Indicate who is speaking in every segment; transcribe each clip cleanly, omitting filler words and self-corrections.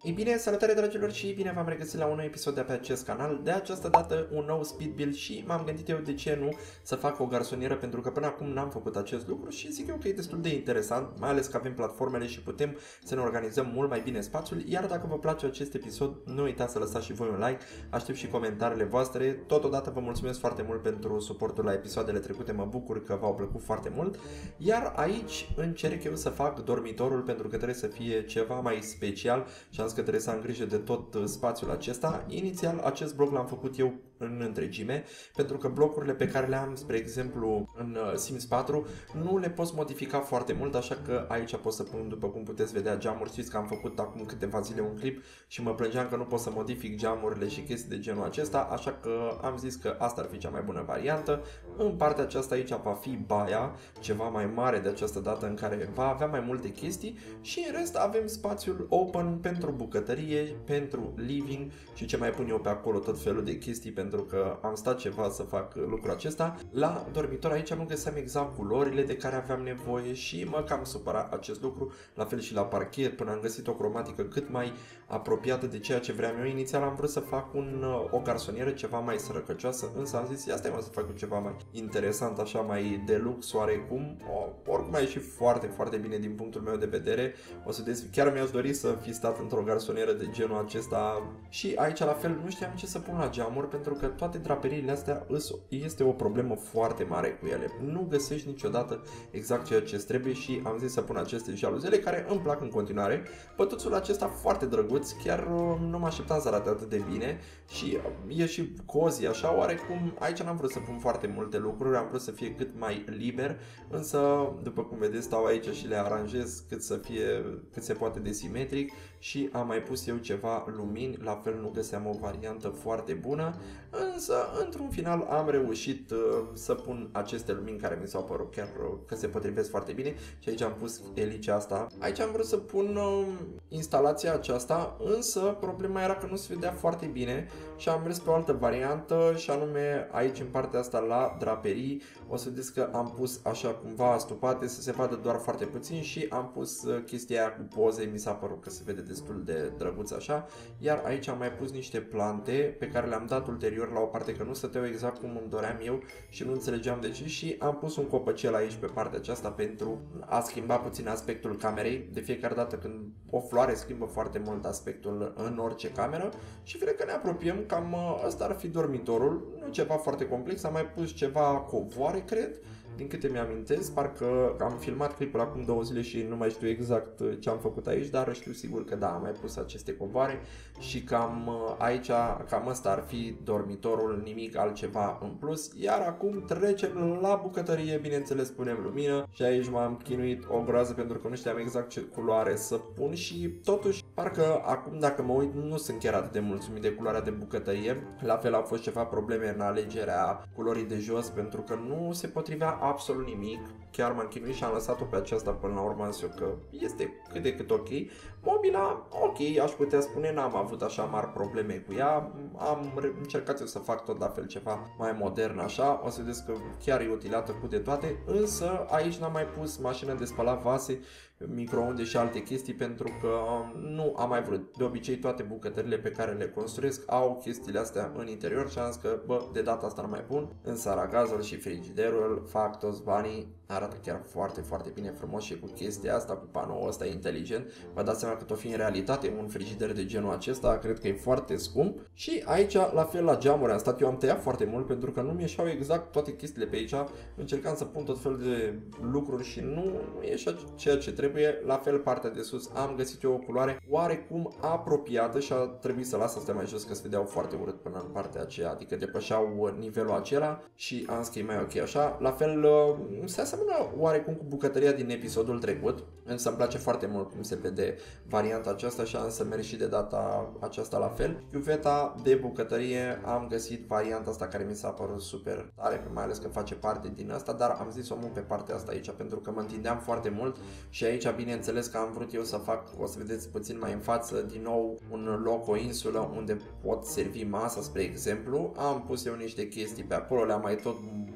Speaker 1: Ei bine, salutare dragilor și bine v-am regăsit la un nou episod de pe acest canal. De această dată un nou speed build și m-am gândit eu de ce nu să fac o garsonieră, pentru că până acum n-am făcut acest lucru și zic eu că e destul de interesant, mai ales că avem platformele și putem să ne organizăm mult mai bine spațiul. Iar dacă vă place acest episod, nu uitați să lăsați și voi un like, aștept și comentariile voastre. Totodată vă mulțumesc foarte mult pentru suportul la episoadele trecute, mă bucur că v-au plăcut foarte mult. Iar aici încerc eu să fac dormitorul, pentru că trebuie să fie ceva mai special și am zis că trebuie să am grijă de tot spațiul acesta. Inițial acest bloc l-am făcut eu în întregime, pentru că blocurile pe care le am, spre exemplu, în Sims 4, nu le poți modifica foarte mult, așa că aici pot să pun, după cum puteți vedea, geamuri. Știți că am făcut acum câteva zile un clip și mă plângeam că nu pot să modific geamurile și chestii de genul acesta, așa că am zis că asta ar fi cea mai bună variantă. În partea aceasta aici va fi baia, ceva mai mare de această dată, în care va avea mai multe chestii, și în rest avem spațiul open pentru bucătărie, pentru living și ce mai pun eu pe acolo, tot felul de chestii, pentru că am stat ceva să fac lucrul acesta. La dormitor aici nu găseam exact culorile de care aveam nevoie și mă cam supăra acest lucru, la fel și la parchet, până am găsit o cromatică cât mai apropiată de ceea ce vreau eu. Inițial am vrut să fac o garsonieră ceva mai sărăcăcioasă, însă am zis, ia stai mă să fac ceva mai interesant, așa mai deluxe oarecum. Oricum a ieșit foarte, foarte bine din punctul meu de vedere. O să vedeți, chiar mi-aș dori să fi stat într-o garsonieră de genul acesta. Și aici la fel nu știam ce să pun la geamuri, pentru că toate draperiile astea este o problemă foarte mare cu ele. Nu găsești niciodată exact ceea ce trebuie și am zis să pun aceste jaluzele care îmi plac în continuare. Pătuțul acesta foarte drăguț, chiar nu mă așteptam să arate atât de bine și e și cozy așa oarecum. Aici n-am vrut să pun foarte multe lucruri, am vrut să fie cât mai liber, însă după cum vedeți stau aici și le aranjez cât să fie cât se poate de simetric și am mai pus eu ceva lumini, la fel nu găseam o variantă foarte bună, însă într-un final am reușit să pun aceste lumini care mi s-au părut chiar că se potrivesc foarte bine și aici am pus elicea asta. Aici am vrut să pun instalația aceasta, însă problema era că nu se vedea foarte bine și am mers pe o altă variantă, și anume aici în partea asta la draperii o să vedeți că am pus așa cumva astupate să se vadă doar foarte puțin și am pus chestia aia cu poze, mi s-a părut că se vede destul de drăguț așa. Iar aici am mai pus niște plante pe care le-am dat ulterior la o parte, că nu stăteau exact cum îmi doream eu și nu înțelegeam de ce, și am pus un copăcel aici pe partea aceasta pentru a schimba puțin aspectul camerei. De fiecare dată când o floare schimbă foarte mult aspectul în orice cameră și cred că ne apropiem, cam ăsta ar fi dormitorul, nu ceva foarte complex. Am mai pus ceva covoare, cred, din câte mi-amintesc, parcă am filmat clipul acum 2 zile și nu mai știu exact ce am făcut aici, dar știu sigur că da, am mai pus aceste covoare și cam aici, cam ăsta ar fi dormitorul, nimic altceva în plus. Iar acum trecem la bucătărie, bineînțeles punem lumină și aici m-am chinuit o groază pentru că nu știam exact ce culoare să pun și totuși parcă acum dacă mă uit nu sunt chiar atât de mulțumit de culoarea de bucătărie. La fel au fost ceva probleme în alegerea culorii de jos, pentru că nu se potrivea absolut nimic. Chiar m-am chinuit și am lăsat-o pe aceasta până la urmă, însă că este cât de cât ok. Mobila, ok, aș putea spune, n-am avut așa mari probleme cu ea. Am încercat eu să fac tot la fel ceva mai modern așa. O să vedeți că chiar e utilată cu de toate, însă aici n-am mai pus mașină de spălat vase, microunde și alte chestii, pentru că nu am mai vrut. De obicei toate bucătările pe care le construiesc au chestiile astea în interior și am zis că bă, de data asta nu mai pun. Însă aragazul și frigiderul fac toți banii, arată chiar foarte, foarte bine, frumos și cu chestia asta, cu panoul ăsta inteligent. Vă dați seama că tot fi în realitate un frigider de genul acesta, cred că e foarte scump. Și aici, la fel la geamuri am stat, eu am tăiat foarte mult pentru că nu mi ieșeau exact toate chestiile pe aici. Încercam să pun tot felul de lucruri și nu ieșea ceea ce trebuie. La fel partea de sus am găsit eu o culoare oarecum apropiată și a trebuit să las astea mai jos că se vedeau foarte urât până în partea aceea, adică depășeau nivelul acela și am zis că e mai ok așa. La fel se aseamănă oarecum cu bucătăria din episodul trecut, însă îmi place foarte mult cum se vede varianta aceasta și am să merg și de data aceasta la fel. Chiuveta de bucătărie am găsit varianta asta care mi s-a părut super tare, mai ales că face parte din asta, dar am zis o mult pe partea asta aici pentru că mă întindeam foarte mult și aici bineînțeles că am vrut eu să fac, o să vedeți puțin mai în față, din nou un loc, o insulă unde pot servi masa, spre exemplu. Am pus eu niște chestii pe acolo, le-am mai tot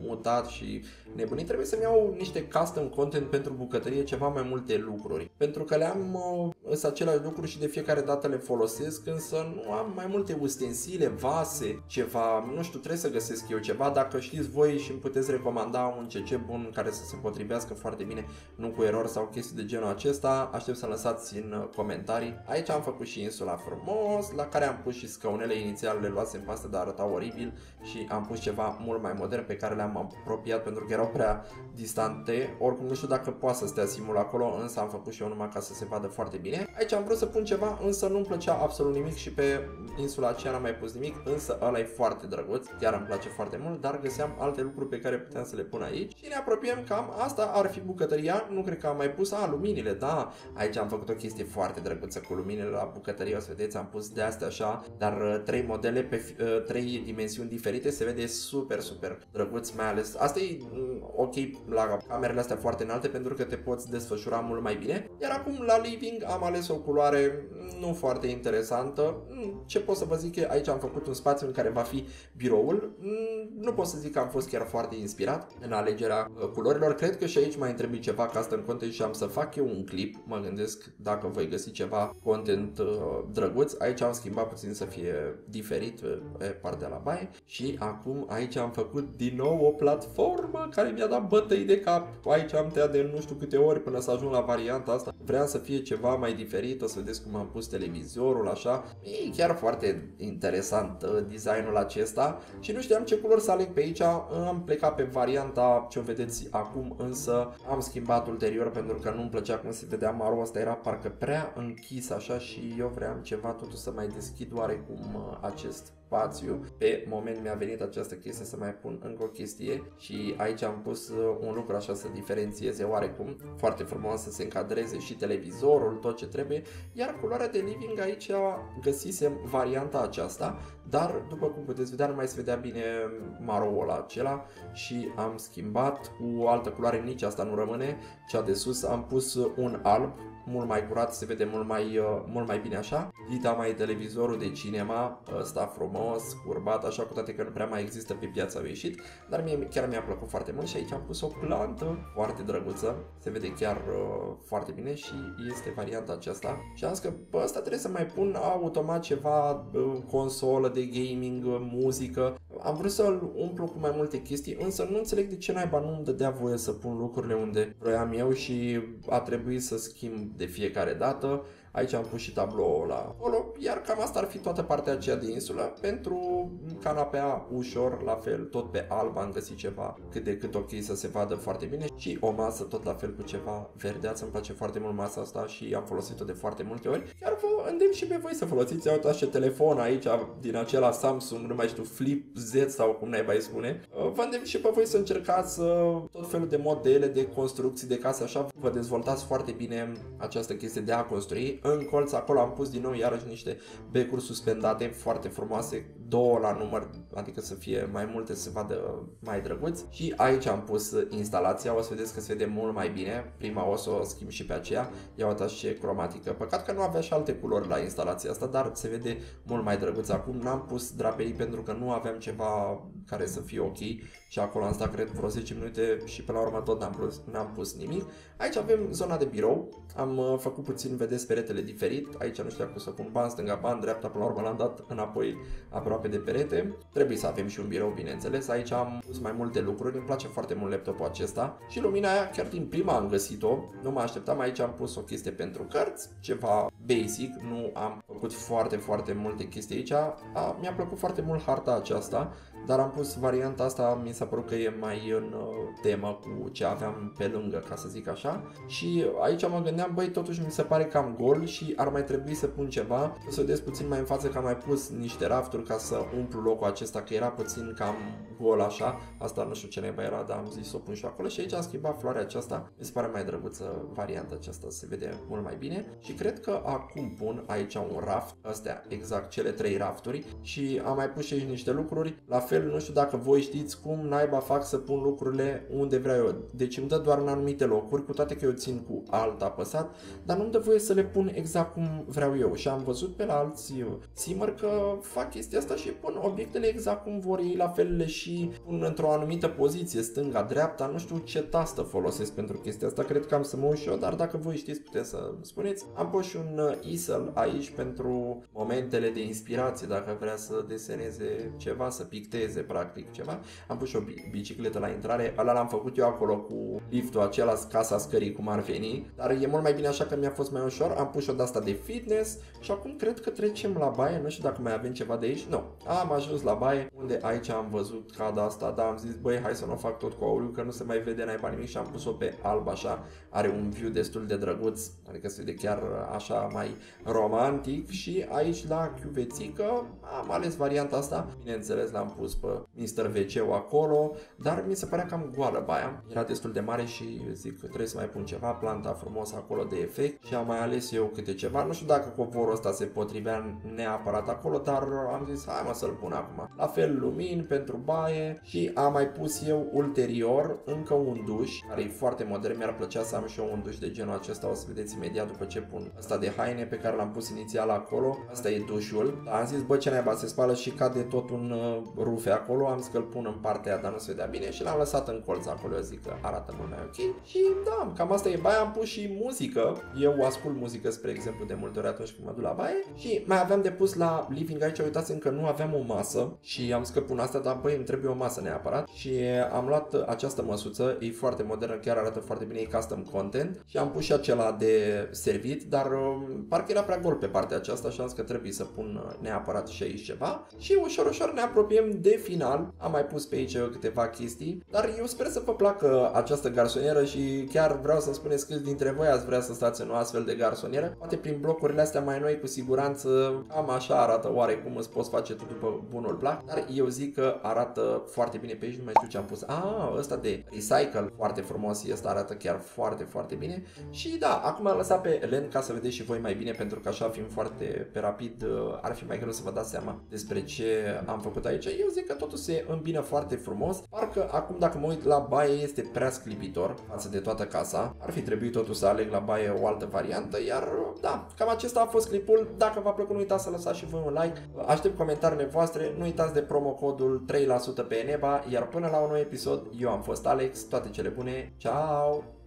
Speaker 1: mutat și nebunit, trebuie să-mi iau niște custom content pentru bucătărie, ceva mai multe lucruri. Pentru că le-am sunt aceleași lucruri și de fiecare dată le folosesc, însă nu am mai multe ustensile, vase, ceva, nu știu, trebuie să găsesc eu ceva. Dacă știți voi și îmi puteți recomanda un CC bun care să se potrivească foarte bine, nu cu erori sau chestii de genul acesta, aștept să lăsați în comentarii. Aici am făcut și insula frumos, la care am pus și scaunele, inițial le luasem pe astea, dar arătau oribil și am pus ceva mult mai modern pe care le-am apropiat pentru că erau prea distante. Oricum nu știu dacă poate să stea simul acolo, însă am făcut și eu numai ca să se vadă foarte bine. Aici am vrut să pun ceva, însă nu-mi plăcea absolut nimic și pe insula aceea n-am mai pus nimic, însă ăla e foarte drăguț, chiar îmi place foarte mult, dar găseam alte lucruri pe care puteam să le pun aici și ne apropiem cam, asta ar fi bucătăria, nu cred că am mai pus, luminile, da, aici am făcut o chestie foarte drăguță cu luminile la bucătărie, o să vedeți, am pus de astea așa, dar 3 modele pe 3 dimensiuni diferite, se vede super, super drăguț, mai ales, asta e ok la camerele astea foarte înalte pentru că te poți desfășura mult mai bine, iar acum la living am ales o culoare nu foarte interesantă. Ce pot să vă zic că aici am făcut un spațiu în care va fi biroul. Nu pot să zic că am fost chiar foarte inspirat în alegerea culorilor. Cred că și aici mai trebuie ceva ca asta în content și am să fac eu un clip. Mă gândesc dacă voi găsi ceva content drăguț. Aici am schimbat puțin să fie diferit pe partea la baie și acum aici am făcut din nou o platformă care mi-a dat bătăi de cap. Aici am tăiat de nu știu câte ori până să ajung la varianta asta. Vreau să fie ceva mai diferit, o să vedeți cum am pus televizorul așa. E chiar foarte interesant designul acesta și nu știam ce culori să aleg pe aici. Am plecat pe varianta ce o vedeți acum, însă am schimbat ulterior pentru că nu-mi plăcea cum se vedea marul ăsta, era parcă prea închis așa și eu vreau ceva totuși să mai deschid oarecum acest spațiu. Pe moment mi-a venit această chestie să mai pun încă o chestie și aici am pus un lucru așa să diferențieze oarecum, foarte frumos, să se încadreze și televizorul, tot ce trebuie, iar culoarea de living aici găsisem varianta aceasta, dar după cum puteți vedea nu mai se vedea bine maroul acela și am schimbat cu o altă culoare, nici asta nu rămâne, cea de sus, am pus un alb mult mai curat, se vede mult mai bine așa. Dita mai televizorul de cinema, ăsta frumos, curbat, așa, cu toate că nu prea mai există pe piață, au ieșit, dar mie chiar mi-a plăcut foarte mult și aici am pus o plantă foarte drăguță, se vede chiar foarte bine și este varianta aceasta. Și am zis că pe ăsta trebuie să mai pun automat ceva, consolă de gaming, muzică. Am vrut să-l umplu cu mai multe chestii, însă nu înțeleg de ce naiba nu îmi dădea voie să pun lucrurile unde vroiam eu și a trebuit să schimb de fiecare dată. Aici am pus și tabloul ăla acolo, iar cam asta ar fi toată partea aceea de insulă. Pentru canapea ușor, la fel, tot pe alb am găsit ceva cât de cât ok să se vadă foarte bine și o masă tot la fel cu ceva verdeață. Îmi place foarte mult masa asta și am folosit-o de foarte multe ori. Chiar vă îndemn și pe voi să folosiți, uitați ce telefon aici din acela Samsung, nu mai știu, Flip Z sau cum naiba îi spune. Vă îndemn și pe voi să încercați tot felul de modele, de construcții de case, așa vă dezvoltați foarte bine această chestie de a construi. În colț acolo am pus din nou iarăși niște becuri suspendate foarte frumoase, 2 la număr, adică să fie mai multe, să se vadă mai drăguți. Și aici am pus instalația, o să vedeți că se vede mult mai bine. Prima o să o schimb și pe aceea. Ia uitați ce cromatică. Păcat că nu avea și alte culori la instalația asta, dar se vede mult mai drăguț. Acum n-am pus draperii pentru că nu aveam ceva care să fie ok și acolo am stat cred vreo 10 minute și până la urmă tot n-am pus nimic. Aici avem zona de birou. Am făcut puțin, vedeți, peretele diferit. Aici nu știu cum să pun bani stânga, bani dreapta, până la urmă l-am dat înapoi aproape de perete. Trebuie să avem și un birou, bineînțeles. Aici am pus mai multe lucruri, îmi place foarte mult laptopul acesta. Și lumina aia, chiar din prima am găsit-o, nu mă așteptam. Aici am pus o chestie pentru cărți, ceva basic, nu am făcut foarte multe chestii aici. Mi-a plăcut foarte mult harta aceasta, dar am pus varianta asta, mi s-a părut că e mai în temă cu ce aveam pe lângă, ca să zic așa. Și aici mă gândeam, băi, totuși mi se pare cam gol și ar mai trebui să pun ceva. O să vedeți puțin mai în față că am mai pus niște rafturi ca să umplu locul acesta, că era puțin cam gol așa. Asta nu știu ce naiba era, dar am zis să o pun și acolo. Și aici am schimbat floarea aceasta, mi se pare mai drăguță varianta aceasta, se vede mult mai bine. Și cred că acum pun aici un raft, astea exact cele 3 rafturi și am mai pus și aici niște lucruri. La fel, nu știu dacă voi știți cum naiba fac să pun lucrurile unde vreau eu. Deci îmi dă doar în anumite locuri, cu toate că eu țin cu alt apăsat, dar nu-mi dă voie să le pun exact cum vreau eu. Și am văzut pe la alți simmer că fac chestia asta și pun obiectele exact cum vor ei, la fel le și pun într-o anumită poziție, stânga, dreapta, nu știu ce tastă folosesc pentru chestia asta, cred că am să mă uit și eu, dar dacă voi știți puteți să spuneți. Am pus și un easel aici pentru momentele de inspirație, dacă vrea să deseneze ceva, să picteze practic ceva. Am pus și o bicicletă la intrare, ăla l-am făcut eu acolo cu liftul acela, casa scării cum ar veni, dar e mult mai bine așa că mi-a fost mai ușor. Am pus și o de-asta de fitness și acum cred că trecem la baie, nu știu dacă mai avem ceva de aici, nu. Am ajuns la baie, unde aici am văzut cada asta, dar am zis, băi, hai să nu o fac tot cu auliu, că nu se mai vede naiba nimic și am pus-o pe alb așa, are un view destul de drăguț, adică se vede chiar așa mai romantic și aici la chiuvețică am ales varianta asta, bineînțeles l-am pus pe Mr. WC acolo, dar mi se părea cam goală baia, era destul de mare și zic că trebuie să mai pun ceva, planta frumos acolo de efect și am mai ales eu câte ceva, nu știu dacă covorul ăsta se potrivea neapărat acolo, dar am zis hai mă să-l pun acum. La fel lumini pentru baie și am mai pus eu ulterior încă un duș, care e foarte modern, mi-ar plăcea să am și eu un duș de genul acesta, o să vedeți imediat după ce pun ăsta de haine pe care l-am pus inițial acolo, asta e dușul, dar am zis bă ce naiba, se spală și cade tot un rufe acolo, am zis că îl pun în partea aia, dar nu se vedea bine și l-am lăsat în colț acolo, eu zic că arată mult mai ok și da, cam asta e baia, am pus și muzică, eu ascult muzică spre exemplu de multe ori atunci când mă duc la baie și mai aveam de pus la living aici, uitați încă nu aveam o masă și am zis că pun asta, dar băi îmi trebuie o masă neapărat și am luat această măsuță, e foarte modernă, chiar arată foarte bine, e custom content și am pus și acela de servit, dar parcă era prea gol pe partea aceasta și am zis că trebuie să pun neapărat și aici ceva și ușor ușor ne apropiem de final, am mai pus pe aici câteva chestii, dar eu sper să vă placă această garsonieră și chiar vreau să-mi spuneți câți dintre voi ați vrea să stați în o astfel de garsonieră, poate prin blocurile astea mai noi cu siguranță cam așa arată oarecum, îți poți face tot după bunul plac, dar eu zic că arată foarte bine pe aici, nu mai știu ce am pus, ăsta de recycle, foarte frumos, ăsta arată chiar foarte, foarte bine și da, acum am lăsat pe lent ca să vedeți și voi mai bine, pentru că așa fiind foarte pe rapid, ar fi mai greu să vă dați seama despre ce am făcut aici. Eu zic că totul se îmbină foarte frumos, parcă acum dacă mă uit la baie este prea sclipitor față de toată casa, ar fi trebuit totul să aleg la baie o altă variantă, iar da, cam acesta a fost clipul, dacă v-a plăcut nu uitați să lăsați și voi un like, aștept comentariile voastre, nu uitați de promocodul 3% pe Eneba, iar până la un nou episod, eu am fost Alex, toate cele bune, ciao!